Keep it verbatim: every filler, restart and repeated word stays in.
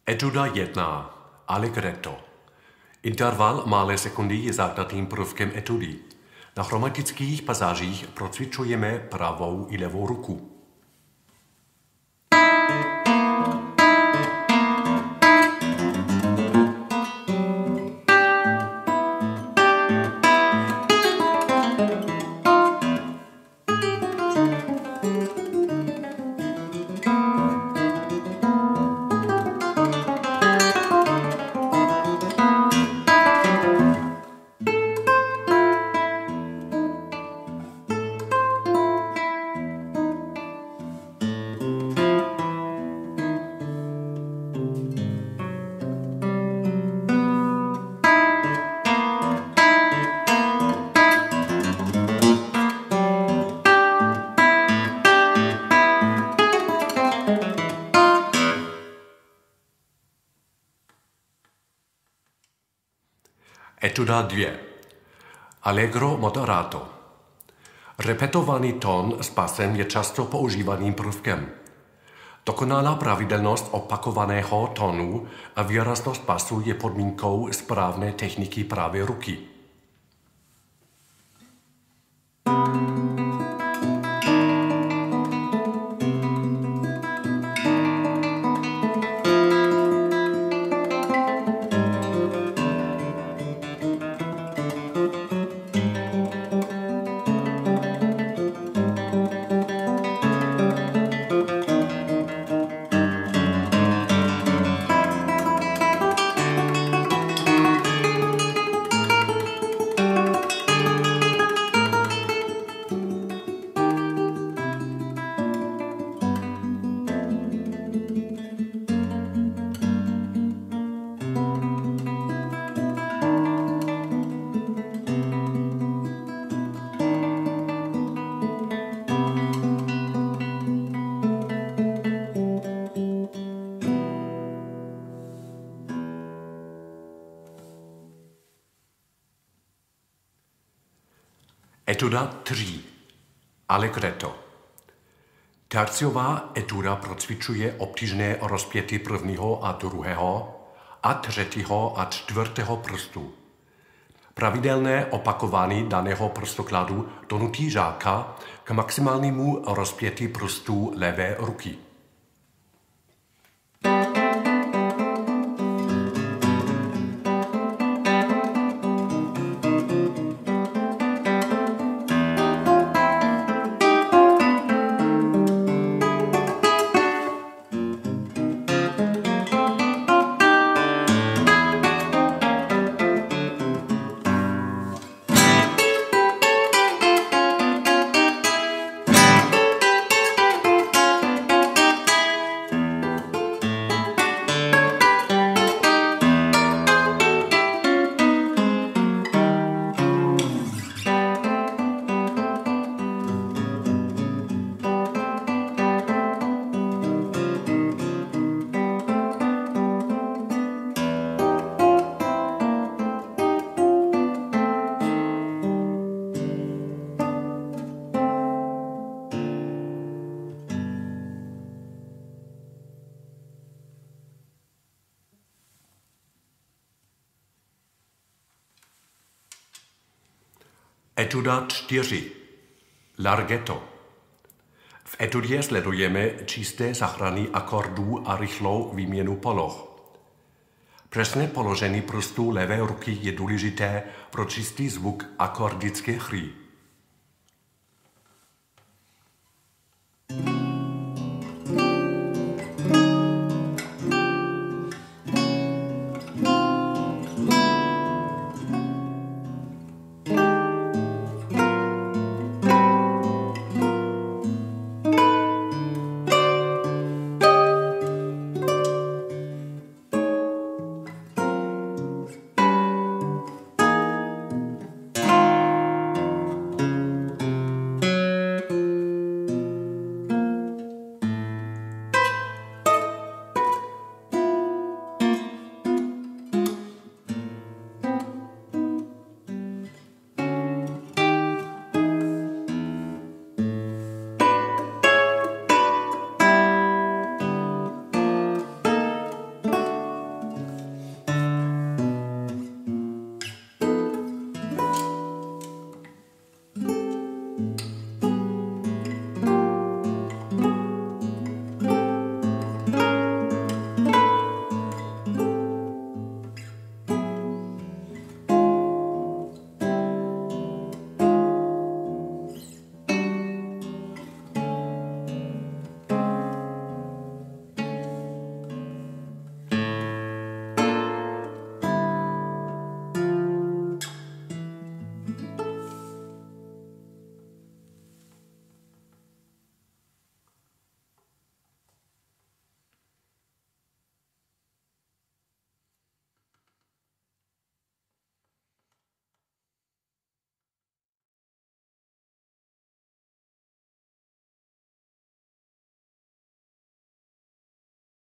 Etuda jedna. Allegretto. Interval malé sekundy je základním prvkem etudy. Na chromatických pasážích procvičujeme pravou i levou ruku. Etuda dvě. Allegro moderato. Repetovaný tón s pasem je často používaným prvkem. Dokonalá pravidelnost opakovaného tónu a výraznost pasu je podmínkou správné techniky pravé ruky. Etuda tři. Allegretto. Terciová etuda procvičuje obtížné rozpěty prvního a druhého a třetího a čtvrtého prstu. Pravidelné opakování daného prstokladu donutí žáka k maximálnímu rozpětí prstů levé ruky. Etuda čtyři. Larghetto. V etudě sledujeme čisté zachrany akordů a rychlou výměnu poloh. Přesné položení prstů levé ruky je důležité pro čistý zvuk akordické hry.